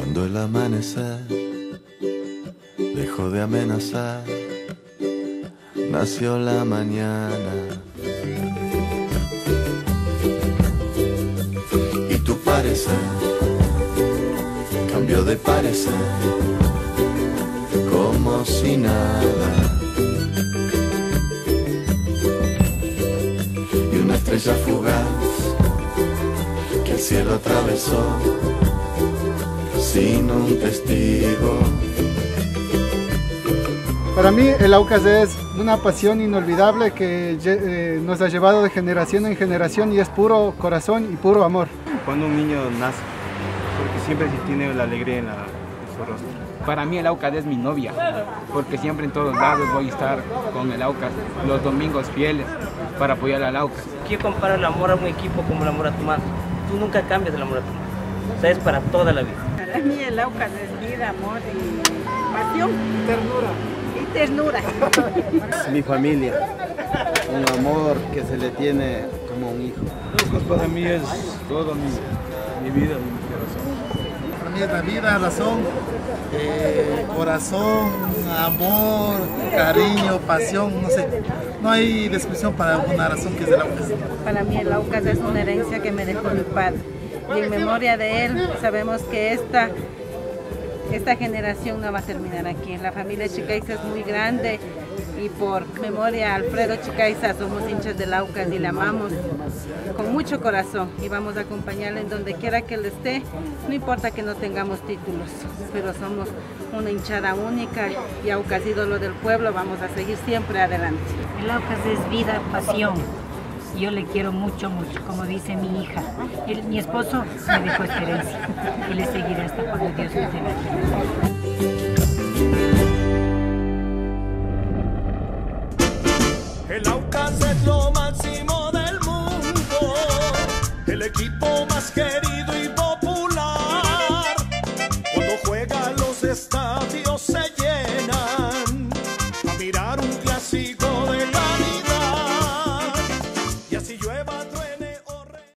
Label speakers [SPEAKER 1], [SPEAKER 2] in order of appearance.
[SPEAKER 1] Cuando el amanecer dejó de amenazar, nació la mañana. Y tu parecer cambió de parecer, como si nada. Y una estrella fugaz que el cielo atravesó sin un testigo.
[SPEAKER 2] Para mí el Aucas es una pasión inolvidable que nos ha llevado de generación en generación y es puro corazón y puro amor.
[SPEAKER 3] Cuando un niño nace, porque siempre se tiene la alegría en su rostro.
[SPEAKER 4] Para mí el Aucas es mi novia, porque siempre en todos lados voy a estar con el Aucas, los domingos fieles para apoyar al Aucas.
[SPEAKER 5] Quiero comparar el amor a un equipo como el amor a tu madre. Tú nunca cambias el amor a tu madre, o sea, es para toda la vida.
[SPEAKER 6] Para mí el Aucas es vida, amor y pasión. Ternura. Y ternura.
[SPEAKER 7] Es mi familia, un amor que se le tiene como un hijo.
[SPEAKER 3] Aucas para mí es todo mi vida, mi corazón.
[SPEAKER 8] Para mí es la vida, razón, corazón, amor, cariño, pasión, no sé. No hay descripción para una razón que es el Aucas.
[SPEAKER 6] Para mí el Aucas es una herencia que me dejó mi padre. Y en memoria de él sabemos que esta generación no va a terminar aquí. La familia Chicaiza es muy grande y por memoria a Alfredo Chicaiza somos hinchas del Aucas y le amamos con mucho corazón y vamos a acompañarle en donde quiera que él esté, no importa que no tengamos títulos, pero somos una hinchada única y Aucas ídolo del pueblo, vamos a seguir siempre adelante.
[SPEAKER 9] El Aucas es vida, pasión. Yo le quiero mucho, mucho, como dice mi hija. Mi esposo me dejó esta herencia y le seguiré hasta cuando Dios me tenga.
[SPEAKER 10] El Aucas es lo máximo del mundo, el equipo más querido